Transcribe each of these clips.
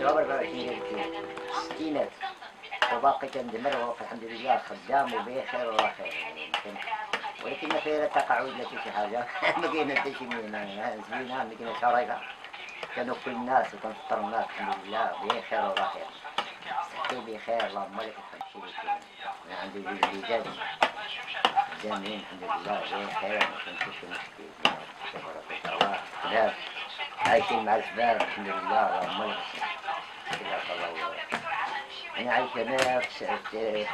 ضرب 24 كيلو ستينات وباقي كندمر والحمد لله خدام وبخير وخير يمكن. ولكن ما فيها لا تقاعد لا شي حاجه ما كاين حتى شي مهنه زوينه ما كاينه شرايطه كنوكل الناس وكنفطر الناس الحمد لله بخير وخير صحتي بخير اللهم لك الحمد. شي اللي كاين انا عندي جوج وليدات خدامين الحمد لله بخير ما كاينش شي مشكل تبارك الله شباب عايشين مع الشباب الحمد لله اللهم لك تبارك الله. أنا عايش هنا في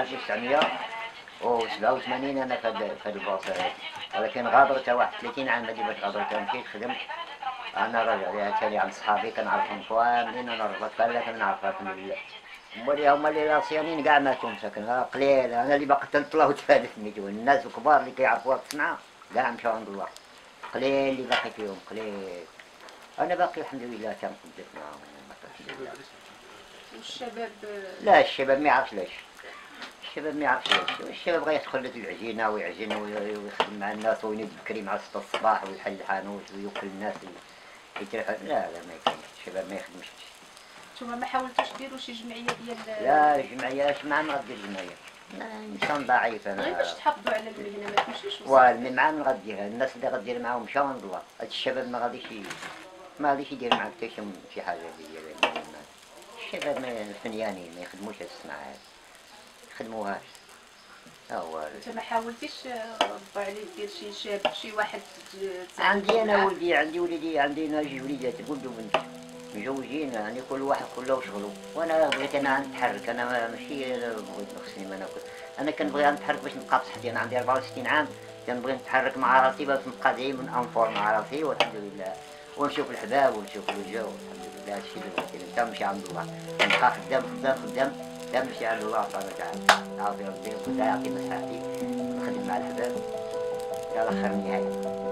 1987 أنا في هاد البلاصة هادي، ولكن غادرت واحد 30 عام هادي باش غادرت مشيت خدمت. أنا راجع ليها تاني عند صحابي كنعرفهم منين أنا ربطت فلا كنعرفها الحمد لله. هما اللي راسيانين كاع ماتوا مساكن قليل، أنا اللي باقي تنطلع وتفادتني الناس الكبار اللي كيعرفوها في الصنعة كاع مشاو عند الله، قليل اللي باقي فيهم قليل. أنا باقي الحمد لله تنقدت معاهم الحمد لله. والشباب لا الشباب ما يعرفش لاش، الشباب ما يعرفش لاش، الشباب بغى يدخل للعجينة ويعجن ويخدم مع الناس وينوض بكري مع 6 الصباح ويحل الحانوت ويوكل الناس يتريح. لا ما يكاينش الشباب ما يخدمش. نتوما ما حاولتوش ديروا شي جمعية ديال لا الجمعية اش مع من غدير الجمعية؟ انسان ضعيف انا. غير باش تحافظوا على المهنة ما تمشيش مع من غديرها؟ الناس اللي غدير معاهم مشاو عند الله. هاد الشباب ما غاديش يدير معاك حتى شي حاجة ديال الشباب الفنيانين ما يخدموش هاد الصناعة هادي، يخدموهاش. هو انت ما حاولتيش ربي عليك دير شي شاب شي واحد عندي انا ولدي عندي وليدي عندنا جوج وليدات ولد وبنت مزوجين، يعني كل واحد كله وشغله. وانا بغيت انا نتحرك، انا ماشي بغيت خصني ما ناكل، انا كنبغي نتحرك باش نبقى بصحتي. انا عندي 64 عام كنبغي نتحرك مع راسي باش نبقى دايما انفور مع راسي والحمد لله، ونشوف الحباب ونشوف الوجه والحمد لله. هادشي اللي بغيت انت نمشي عند الله نبقى خدام لا نمشي عند الله سبحانه وتعالى. عاودي ربي يعطي مصحتي نخدم مع الحباب الى اخر النهايه.